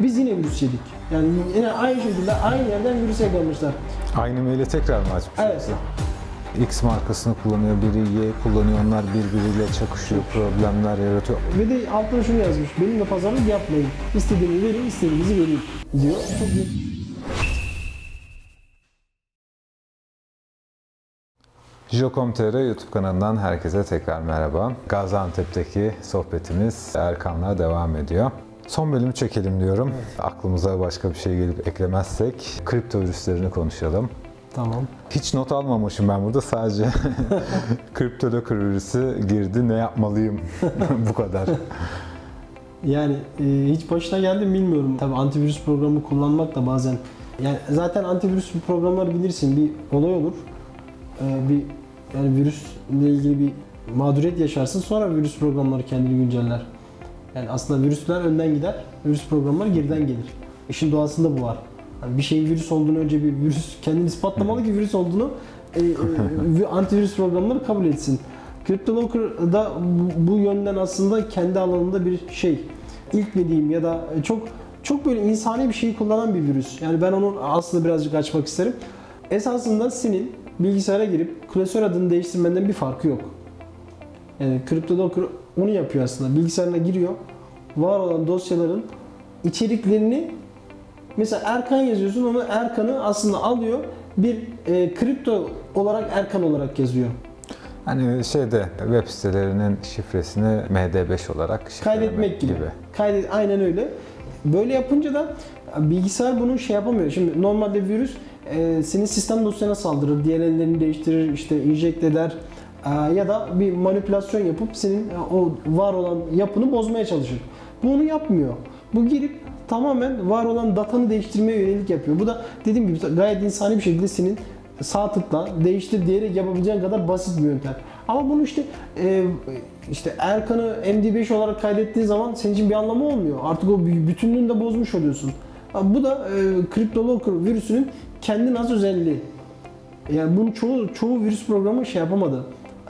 Biz yine virüs yedik. Yani yine aynı şekilde aynı yerden virüs yakalamışlar. Aynı maili tekrar mı açmış? Evet. X markasını kullanıyor, biri Y kullanıyor, onlar birbiriyle çakışıyor, problemler yaratıyor. Ve de altına şunu yazmış, benimle pazarlık yapmayın. İstediğimi verin, istediğinizi vereyim diyor. Çok iyi. Jocom.tr YouTube kanalından herkese tekrar merhaba. Gaziantep'teki sohbetimiz Erkan'la devam ediyor. Son bölümü çekelim diyorum. Evet. Aklımıza başka bir şey gelip eklemezsek kripto virüslerini konuşalım. Tamam. Hiç not almamışım ben burada, sadece CryptoLocker virüsü girdi, ne yapmalıyım bu kadar. Yani hiç başına geldi mi bilmiyorum. Tabii antivirüs programı kullanmak da bazen, yani zaten antivirüs programları bilirsin, bir olay olur. Yani virüsle ilgili bir mağduriyet yaşarsın, sonra virüs programları kendini günceller. Yani aslında virüsler önden gider, virüs programları geriden gelir. İşin doğasında bu var. Yani bir şeyin virüs olduğunu, önce bir virüs kendini ispatlamalı ki virüs olduğunu antivirüs programları kabul etsin. CryptoLocker da bu yönden aslında kendi alanında bir şey. İlk mi diyeyim, ya da çok böyle insani bir şeyi kullanan bir virüs. Yani ben onu aslında birazcık açmak isterim. Esasında senin bilgisayara girip klasör adını değiştirmenden bir farkı yok. Yani CryptoLocker onu yapıyor aslında. Bilgisayarına giriyor. Var olan dosyaların içeriklerini, mesela Erkan yazıyorsun, onu Erkan'ı aslında alıyor. Bir kripto olarak Erkan olarak yazıyor. Hani web sitelerinin şifresini MD5 olarak kaydetmek gibi. Aynen öyle. Böyle yapınca da bilgisayar bunu yapamıyor. Şimdi normalde virüs senin sistem dosyana saldırır, DLL'lerini değiştirir, işte inject eder ya da bir manipülasyon yapıp senin o var olan yapını bozmaya çalışır. Bu onu yapmıyor. Bu girip tamamen var olan datanı değiştirmeye yönelik yapıyor. Bu da dediğim gibi gayet insani bir şekilde senin sağ tıkla değiştir diyerek yapabileceğin kadar basit bir yöntem. Ama bunu işte Erkan'ı MD5 olarak kaydettiğin zaman senin için bir anlamı olmuyor. Artık o bütünlüğünü de bozmuş oluyorsun. Bu da CryptoLocker virüsünün kendine has özelliği. Yani bunu çoğu virüs programı yapamadı.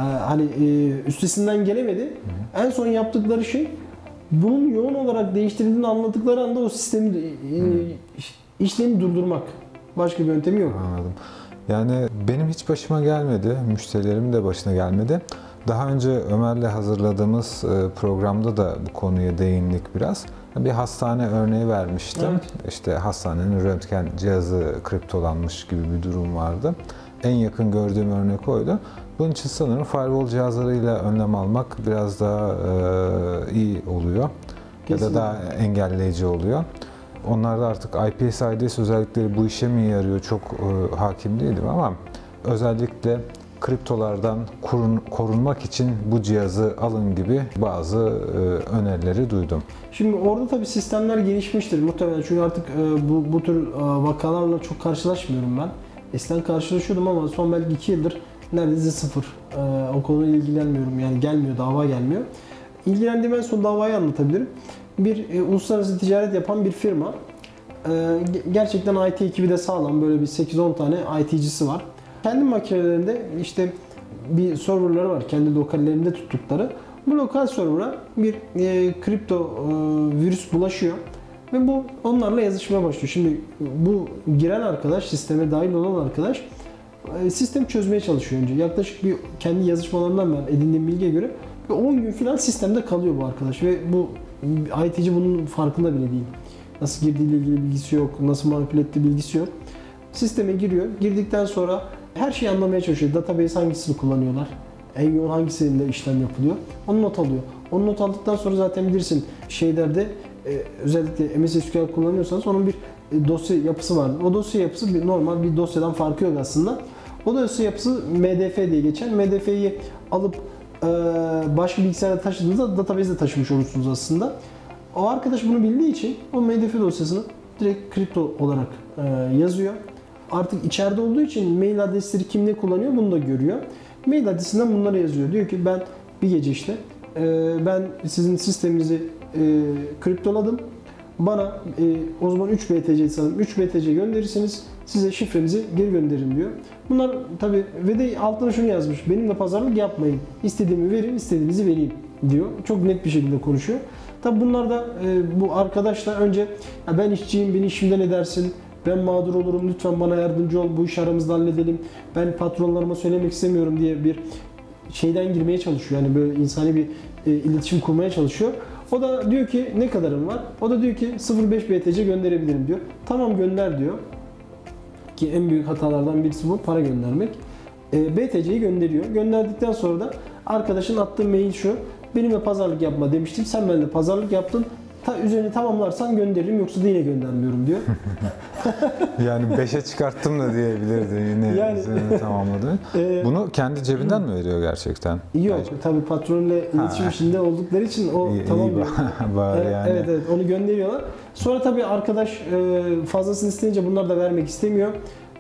Üstesinden gelemedi. En son yaptıkları şey, bunun yoğun olarak değiştirildiğini anladıkları anda o sistemi işlemi durdurmak. Başka bir yöntemi yok. Anladım. Yani benim hiç başıma gelmedi, müşterilerimin de başına gelmedi. Daha önce Ömer'le hazırladığımız programda da bu konuya değindik biraz. Bir hastane örneği vermiştim. Evet. İşte hastanenin röntgen cihazı kriptolanmış gibi bir durum vardı. En yakın gördüğüm örnek oydu. Bunun için sanırım firewall cihazlarıyla önlem almak biraz daha iyi oluyor. Kesinlikle. Ya da daha engelleyici oluyor. Onlarda artık IPS-IDS özellikleri bu işe mi yarıyor çok hakim değilim ama özellikle kriptolardan korunmak için bu cihazı alın gibi bazı önerileri duydum. Şimdi orada tabii sistemler gelişmiştir muhtemelen, çünkü artık bu tür vakalarla çok karşılaşmıyorum ben. Eskiden karşılaşıyordum ama son belki 2 yıldır neredeyse sıfır. O konuyla ilgilenmiyorum, yani gelmiyor, dava gelmiyor. İlgilendiğim en son davayı anlatabilirim. Bir uluslararası ticaret yapan bir firma. Gerçekten IT ekibi de sağlam, böyle bir 8-10 tane IT'cisi var. Kendi makinelerinde işte bir serverları var, kendi lokallerinde tuttukları. Bu lokal server'a bir kripto virüs bulaşıyor ve bu onlarla yazışmaya başlıyor. Şimdi bu giren arkadaş, sisteme dahil olan arkadaş sistemi çözmeye çalışıyor önce. Yaklaşık bir kendi yazışmalarından ben edindiğim bilgiye göre 10 gün falan sistemde kalıyor bu arkadaş ve bu IT'ci bunun farkında bile değil. Nasıl girdiğiyle ilgili bilgisi yok, nasıl manipüle ettiği bilgisi yok. Sisteme giriyor. Girdikten sonra her şeyi anlamaya çalışıyor. Database hangisini kullanıyorlar? En yoğun hangisinde işlem yapılıyor? Onu not alıyor. Onu not aldıktan sonra zaten bilirsin özellikle MS SQL kullanıyorsanız onun bir dosya yapısı vardır. O dosya yapısı normal bir dosyadan farkı yok aslında. O dosya yapısı MDF diye geçen. MDF'yi alıp başka bilgisayara taşıdığınızda database'de taşımış olursunuz aslında. O arkadaş bunu bildiği için o MDF dosyasını direkt kripto olarak yazıyor. Artık içeride olduğu için mail adresleri kim ne kullanıyor bunu da görüyor. Mail adresinden bunları yazıyor. Diyor ki ben bir gece ben sizin sisteminizi kriptoladım. Bana o zaman 3 BTC sanırım 3 BTC gönderirseniz size şifrenizi geri gönderirim diyor. Bunlar tabi ve de altına şunu yazmış. Benimle pazarlık yapmayın. İstediğimi verin, istediğinizi vereyim diyor. Çok net bir şekilde konuşuyor. Tabi bunlar da bu arkadaşla önce ya ben işçiyim, beni işimden edersin, ben mağdur olurum, lütfen bana yardımcı ol, bu işi aramızda halledelim, ben patronlarıma söylemek istemiyorum diye bir şeyden girmeye çalışıyor. Yani böyle insani bir iletişim kurmaya çalışıyor. O da diyor ki ne kadarım var? O da diyor ki 0.5 BTC gönderebilirim diyor. Tamam gönder diyor. Ki en büyük hatalardan birisi bu, para göndermek. BTC'yi gönderiyor. Gönderdikten sonra da arkadaşın attığı mail şu: benimle pazarlık yapma demiştim, sen benimle pazarlık yaptın. Üzerini tamamlarsan gönderirim, yoksa da yine göndermiyorum diyor. Yani 5'e çıkarttım da diyebilirdi yine Yani, üzerine tamamladı. Bunu kendi cebinden mi veriyor gerçekten? Yok tabii patronla iletişim içinde oldukları için o tamam diyor. Bari yani. Evet onu gönderiyorlar. Sonra tabii arkadaş fazlasını isteyince bunlar da vermek istemiyor.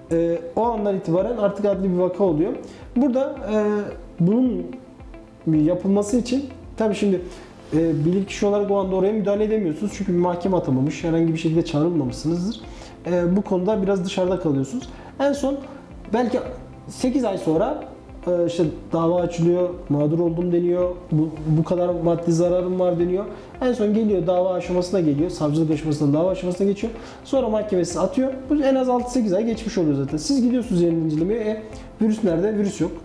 O andan itibaren artık adli bir vaka oluyor. Burada bunun yapılması için tabii şimdi bilirkişi olarak o anda oraya müdahale edemiyorsunuz. Çünkü bir mahkeme atamamış, herhangi bir şekilde çağrılmamışsınızdır. Bu konuda biraz dışarıda kalıyorsunuz. En son belki 8 ay sonra işte dava açılıyor, mağdur oldum deniyor, bu kadar maddi zararım var deniyor. En son geliyor, dava aşamasına geliyor, savcılık aşamasından dava aşamasına geçiyor. Sonra mahkemesi atıyor. Bu en az 6-8 ay geçmiş oluyor zaten. Siz gidiyorsunuz yeniden incelemeye. Virüs nerede? Virüs yok.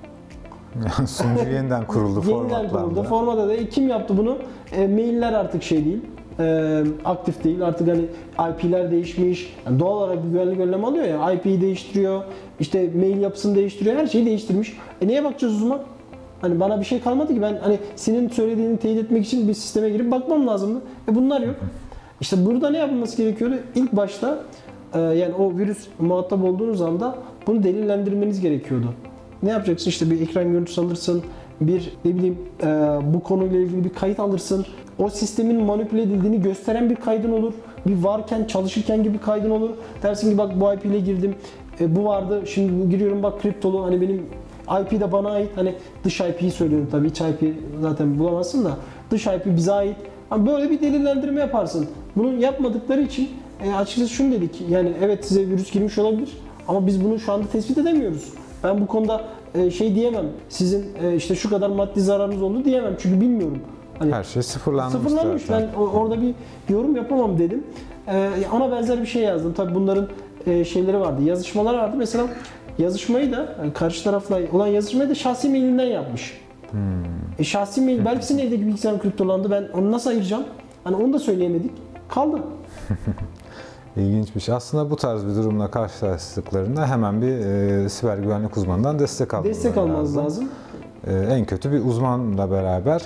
Sunucu yeniden kuruldu, yeniden kuruldu. Formada da kim yaptı bunu? Mailler artık şey değil, aktif değil. Artık hani IP'ler değişmiş. Yani doğal olarak bir güvenlik önlemi alıyor ya. IP'yi değiştiriyor, işte mail yapısını değiştiriyor, her şeyi değiştirmiş. Neye bakacağız o zaman? Hani bana bir şey kalmadı ki, ben hani senin söylediğini teyit etmek için bir sisteme girip bakmam lazımdı. Bunlar yok. İşte burada ne yapılması gerekiyordu? İlk başta yani o virüs muhatap olduğunuz anda bunu delillendirmeniz gerekiyordu. Ne yapacaksın? İşte bir ekran görüntüsü alırsın, bir ne bileyim bu konuyla ilgili bir kayıt alırsın. O sistemin manipüle edildiğini gösteren bir kaydın olur. Bir varken, çalışırken gibi kaydın olur. Dersin ki bak bu IP ile girdim, bu vardı, şimdi giriyorum bak kriptolu, hani benim IP de bana ait. Hani dış IP'yi söylüyorum tabii, iç IP zaten bulamazsın da, dış IP bize ait. Hani böyle bir delillendirme yaparsın. Bunu yapmadıkları için açıkçası şunu dedik, yani evet size virüs girmiş olabilir ama biz bunu şu anda tespit edemiyoruz. Ben bu konuda şey diyemem, sizin işte şu kadar maddi zararınız oldu diyemem çünkü bilmiyorum. Hani her şey sıfırlanmış zaten. Ben orada bir yorum yapamam dedim. Ona benzer bir şey yazdım. Tabii bunların şeyleri vardı, yazışmalar vardı. Mesela yazışmayı da, yani karşı tarafla olan yazışmayı da şahsi mailinden yapmış. Şahsi mail, belki senin evdeki bilgisayarın kriptolandı, ben onu nasıl ayıracağım? Hani onu da söyleyemedik, kaldı. İlginç bir şey. Aslında bu tarz bir durumla karşılaştıklarında hemen bir siber güvenlik uzmanından destek almanız lazım. En kötü bir uzmanla beraber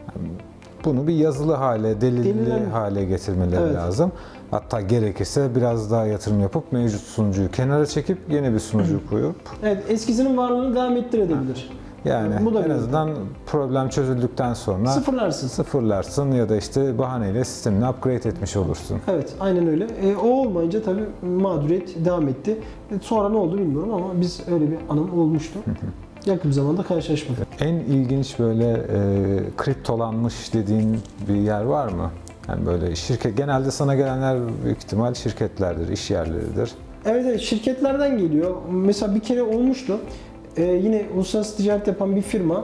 bunu bir yazılı hale, delilli hale getirmeleri lazım. Hatta gerekirse biraz daha yatırım yapıp mevcut sunucuyu kenara çekip yeni bir sunucu koyup. Evet, eskisinin varlığını devam ettirebilir. Yani bu da en azından problem çözüldükten sonra sıfırlarsın ya da işte bahaneyle sistemini upgrade etmiş olursun. Evet, aynen öyle. O olmayınca tabii mağduriyet devam etti. Sonra ne oldu bilmiyorum ama biz öyle bir anım olmuştu. Yakın bir zamanda karşılaşmadık. En ilginç böyle kriptolanmış dediğin bir yer var mı? Yani böyle şirket, genelde sana gelenler büyük ihtimal şirketlerdir, iş yerleridir. Evet, şirketlerden geliyor. Mesela bir kere olmuştu. Yine uluslararası ticaret yapan bir firma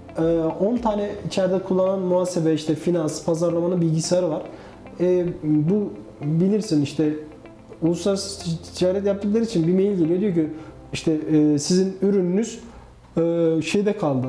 10 tane içeride kullanan muhasebe, işte finans, pazarlamanın bilgisayarı var. Bu bilirsin işte uluslararası ticaret yaptıkları için bir mail geliyor, diyor ki işte sizin ürününüz şeyde kaldı.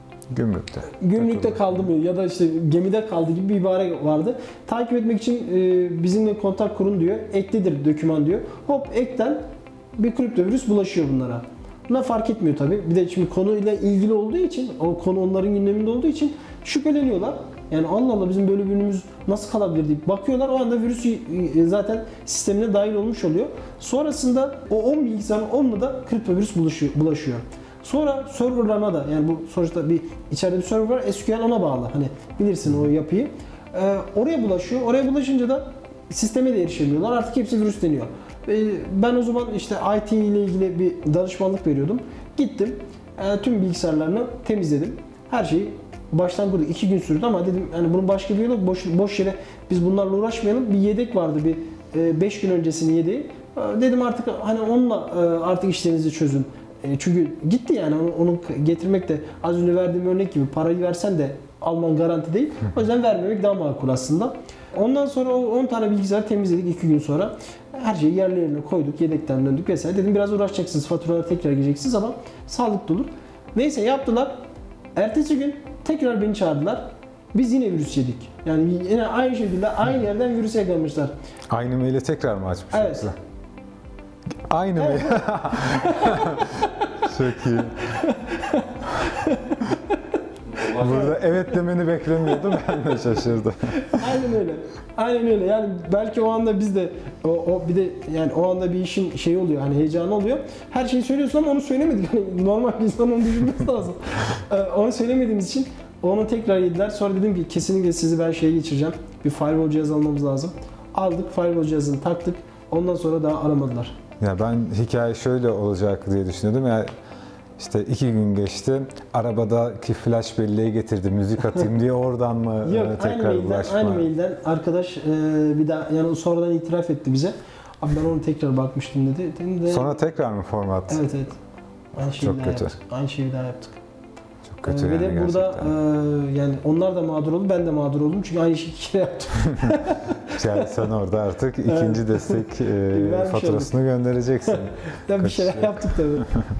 Gümrükte kaldı mı ya da işte gemide kaldı gibi bir ibare vardı. Takip etmek için bizimle kontak kurun diyor. Eklidir doküman diyor. Hop ekten bir kripto virüs bulaşıyor bunlara. Bunlar fark etmiyor tabii. Bir de şimdi konuyla ilgili olduğu için, o konu onların gündeminde olduğu için şüpheleniyorlar. Yani Allah Allah bizim böyle bir ürünümüz nasıl kalabilir deyip bakıyorlar. O anda virüs zaten sistemine dahil olmuş oluyor. Sonrasında o 10 bilgisayarın 10'una da kripto virüs bulaşıyor. Sonra serverlarına da, yani bu sonuçta bir içeride bir server var, SQL ona bağlı. Hani bilirsin o yapıyı. Oraya bulaşıyor. Oraya bulaşınca da sisteme de erişemiyorlar. Artık hepsi virüsleniyor. Ben o zaman işte IT ile ilgili bir danışmanlık veriyordum. Gittim, tüm bilgisayarlarını temizledim. Her şeyi baştan kurduk. 2 gün sürdü ama dedim hani bunun başka bir yolu yok. Boş yere biz bunlarla uğraşmayalım. Bir yedek vardı, bir 5 gün öncesinin yedeği. Dedim artık hani onunla artık işlerinizi çözün. Çünkü gitti yani onu getirmek de, az önce verdiğim örnek gibi parayı versen de alman garanti değil. O yüzden vermemek daha makul aslında. Ondan sonra o 10 tane bilgisayar temizledik 2 gün sonra. Her şeyi yerli yerine koyduk, yedekten döndük vesaire. Dedim biraz uğraşacaksınız, faturaları tekrar gireceksiniz ama sağlıklı olur. Neyse yaptılar. Ertesi gün tekrar beni çağırdılar. Biz yine virüs yedik. Yani yine aynı şekilde aynı yerden virüs yakalamışlar. Aynı maili tekrar mı açmış Evet. yoksa? Aynı mail. Çok iyi. Burada evet demeni beklemiyordum, ben de şaşırdım. Aynen öyle. Aynen öyle. Yani belki o anda biz de o bir de yani o anda bir işin şeyi oluyor. Hani heyecanı oluyor. Her şeyi söylüyorsun ama onu söylemedik. Hani normal bir insan onu düşünmesi lazım. Onu söylemediğimiz için onu tekrar yediler. Sonra dedim ki kesinlikle sizi ben şeye geçireceğim. Bir firewall cihazı almamız lazım. Aldık, firewall cihazını taktık. Ondan sonra daha aramadılar. Ya ben hikaye şöyle olacak diye düşünüyordum. Yani işte 2 gün geçti. Arabadaki flash belleği getirdi. Müzik atayım diye oradan mı Yok, tekrar ulaşma? aynı mailden arkadaş bir daha yani sonradan itiraf etti bize. Abi ben onu tekrar bakmıştım dedi. Dedim de, Sonra tekrar mı format? evet. Aynı şeyi Çok daha kötü. yaptık. Aynı şeyi daha yaptık. Çok kötü Ve yani de burada gerçekten. yani onlar da mağdur oldu, ben de mağdur oldum çünkü aynı şeyi iki kere yaptım. Yani sen orada artık ikinci destek faturasını göndereceksin. Bir şeyler yaptık tabii.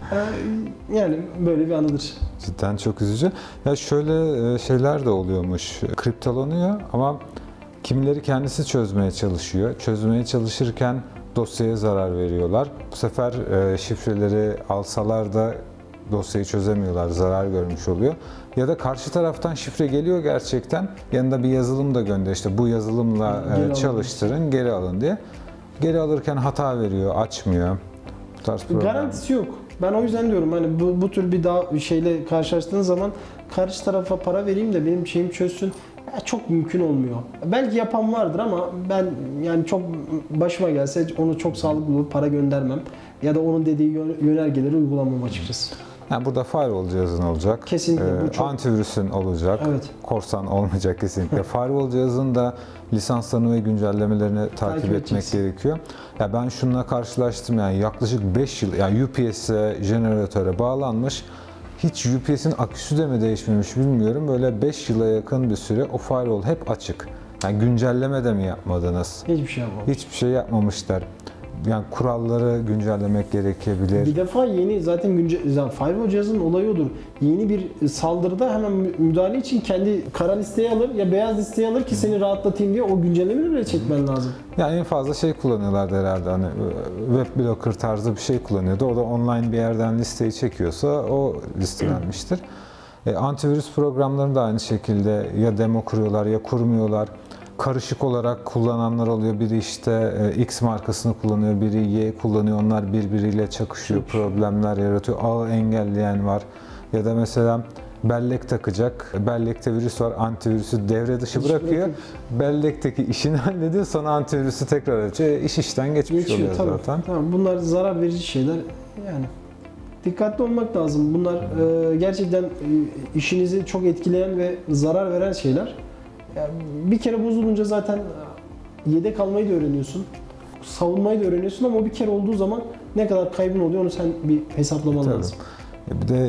Yani böyle bir anıdır. Cidden çok üzücü. Ya şöyle şeyler de oluyormuş. Kriptolanıyor ama kimileri kendisi çözmeye çalışıyor. Çözmeye çalışırken dosyaya zarar veriyorlar. Bu sefer şifreleri alsalar da dosyayı çözemiyorlar, zarar görmüş oluyor. Ya da karşı taraftan şifre geliyor gerçekten, yanında bir yazılım da gönder, işte bu yazılımla çalıştırın, geri alın diye. Geri alırken hata veriyor, açmıyor. Bu tarz problemler. Garantisi yok. Ben o yüzden diyorum hani bu tür bir daha şeyle karşılaştığınız zaman karşı tarafa para vereyim de benim şeyim çözsün. Ya çok mümkün olmuyor. Belki yapan vardır ama ben yani çok başıma gelse onu çok sağlıklı bulup para göndermem. Ya da onun dediği yönergeleri uygulamam açıkçası. Yani burada firewall cihazın olacak. Kesinlikle. Bu çok... Antivirüsün olacak. Evet. Korsan olmayacak kesinlikle. Firewall cihazın da lisanslarını ve güncellemelerini takip etmek gerekiyor. Ya ben şununla karşılaştım, yani yaklaşık 5 yıl yani UPS'e, jeneratöre bağlanmış. Hiç UPS'in aküsü de mi değişmemiş bilmiyorum. Böyle 5 yıla yakın bir süre o firewall hep açık. Yani güncelleme de mi yapmadınız? Hiçbir şey yapmamış. Hiçbir şey yapmamışlar. Yani kuralları güncellemek gerekebilir. Bir defa yeni zaten firewall cihazının olayı odur. Yeni bir saldırıda hemen müdahale için kendi kara listeyi alır ya beyaz listeyi alır ki seni rahatlatayım diye o güncellemeleri bile çekmen lazım. Yani en fazla şey kullanıyorlardı herhalde, hani web blocker tarzı bir şey kullanıyordu. O da online bir yerden listeyi çekiyorsa o listelenmiştir. Antivirüs programlarını da aynı şekilde ya demo kuruyorlar ya kurmuyorlar. Karışık olarak kullananlar oluyor. Biri işte X markasını kullanıyor, biri Y kullanıyor. Onlar birbiriyle çakışıyor, problemler yaratıyor. Ağı engelleyen var. Ya da mesela bellek takacak. Bellekte virüs var, antivirüsü devre dışı bırakıyor. Bellekteki işini hallediyor, sonra antivirüsü tekrar açıyor. İş işten geçmiş oluyor tabii. zaten. Tamam, bunlar zarar verici şeyler. Yani dikkatli olmak lazım. Bunlar gerçekten işinizi çok etkileyen ve zarar veren şeyler. Yani bir kere bozulunca zaten yedek almayı da öğreniyorsun. Savunmayı da öğreniyorsun ama o bir kere olduğu zaman ne kadar kaybın oluyor onu sen bir hesaplaman lazım. Bir de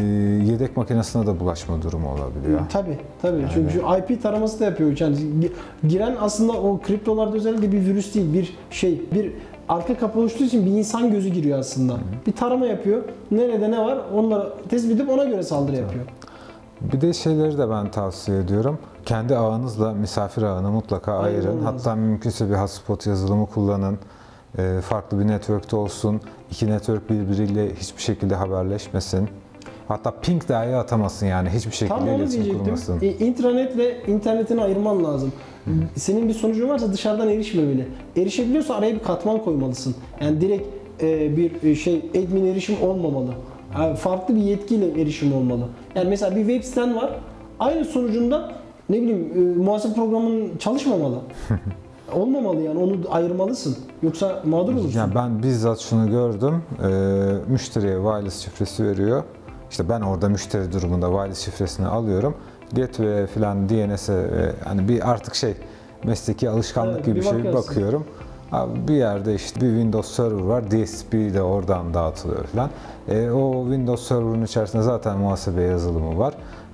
yedek makinesine de bulaşma durumu olabiliyor. Tabii. Yani. Çünkü IP taraması da yapıyor. Yani giren aslında o kriptolarda özellikle bir virüs değil, bir arka kapı oluştuğu için bir insan gözü giriyor aslında. Bir tarama yapıyor. Nerede ne var onları tespit edip ona göre saldırı yapıyor. Bir de şeyleri de ben tavsiye ediyorum. Kendi ağınızla misafir ağını mutlaka ayırın. Hatta mümkünse bir hotspot yazılımı kullanın. Farklı bir network'te olsun. İki network birbiriyle hiçbir şekilde haberleşmesin. Hatta ping dahi atamasın, yani hiçbir şekilde iletişim kurmasın. İntranetle internetini ayırman lazım. Senin bir sonucun varsa dışarıdan erişmemeli. Erişebiliyorsa araya bir katman koymalısın. Yani direkt bir admin erişim olmamalı. Yani farklı bir yetkiyle erişim olmalı. Yani mesela bir web siten var. Aynı sonucunda ne bileyim muhasebe programının çalışmamalı. Olmamalı yani, onu ayırmalısın. Yoksa mağdur olursun. Yani ben bizzat şunu gördüm. Müşteriye wireless şifresi veriyor. İşte ben orada müşteri durumunda wireless şifresini alıyorum. Gateway'e falan DNS'e hani bir artık mesleki alışkanlık gibi bir şey bakıyorum. Abi bir yerde işte bir Windows Server var. DSP de oradan dağıtılıyor falan. O Windows Server'ın içerisinde zaten muhasebe yazılımı var.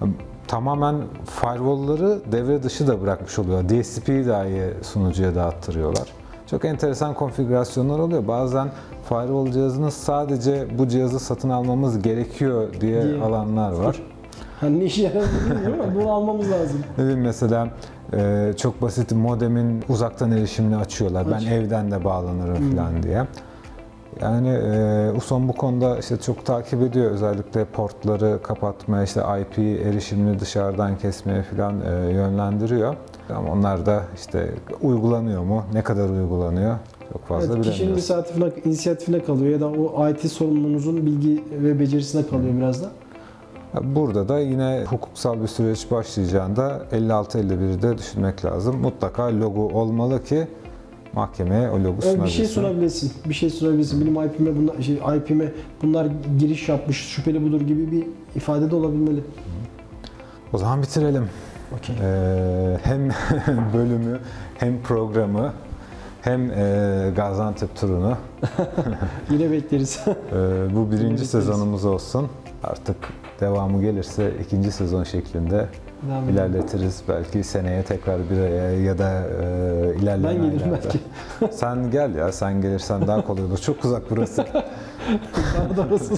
tamamen firewall'ları devre dışı da bırakmış oluyor. DSP'yi dahi sunucuya dağıttırıyorlar. Çok enteresan konfigürasyonlar oluyor. Bazen firewall cihazını sadece bu cihazı satın almamız gerekiyor diye alanlar var. Hani ne işe yaradığını bilmiyorum ama bunu almamız lazım. Ne bileyim mesela çok basit modemin uzaktan erişimini açıyorlar. Ben evden de bağlanırım falan diye. Yani USON bu konuda işte çok takip ediyor. Özellikle portları kapatmaya, işte IP erişimini dışarıdan kesmeye falan yönlendiriyor. Ama onlar da işte uygulanıyor mu? Ne kadar uygulanıyor? Çok fazla Evet, kişinin inisiyatifine kalıyor ya da o IT sorumlunuzun bilgi ve becerisine kalıyor biraz da. Burada da yine hukuksal bir süreç başlayacağında 56-51'de düşünmek lazım. Mutlaka logo olmalı ki mahkemeye o logo sunabilsin. Bir şey sunabilirsin. Bir şey sunabilirsin. Benim IP'me bunlar giriş yapmış, şüpheli budur gibi bir ifade de olabilmeli. O zaman bitirelim. Okay. Hem bölümü, hem programı, hem Gaziantep turunu. Yine bekleriz. Bu birinci sezonumuz olsun. Artık devamı gelirse ikinci sezon şeklinde ilerletiriz. Belki seneye tekrar bir araya ya da ilerleyen Ben gelirim belki. Sen gel ya, sen gelirsen daha kolay olur. Çok uzak burası. Daha doğrusu.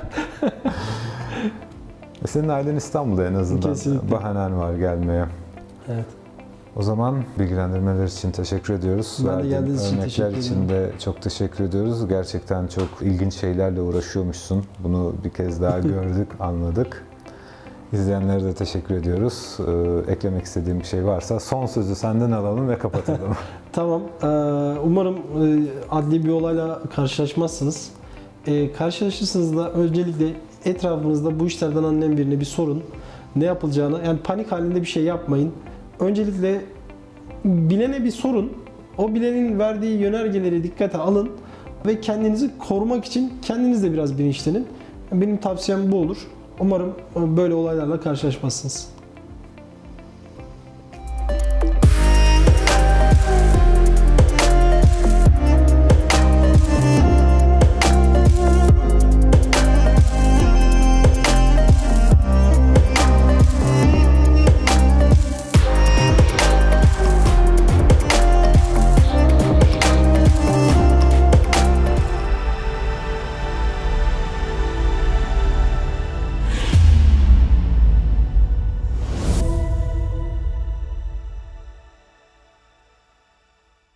Senin ailen İstanbul'da en azından. Kesinlikle. Bahanen var gelmeye. Evet. O zaman bilgilendirmeler için teşekkür ediyoruz. Ben de geldiğiniz için teşekkür için de çok teşekkür ediyoruz. Gerçekten çok ilginç şeylerle uğraşıyormuşsun. Bunu bir kez daha gördük, anladık. İzleyenlere de teşekkür ediyoruz. Eklemek istediğim bir şey varsa son sözü senden alalım ve kapatalım. Tamam. Umarım adli bir olayla karşılaşmazsınız. Karşılaşırsanız da öncelikle etrafınızda bu işlerden anlayan birine bir sorun. Ne yapılacağını, yani panik halinde bir şey yapmayın. Öncelikle bilene bir sorun. O bilenin verdiği yönergeleri dikkate alın ve kendinizi korumak için kendiniz de biraz bilinçlenin. Benim tavsiyem bu olur. Umarım böyle olaylarla karşılaşmazsınız.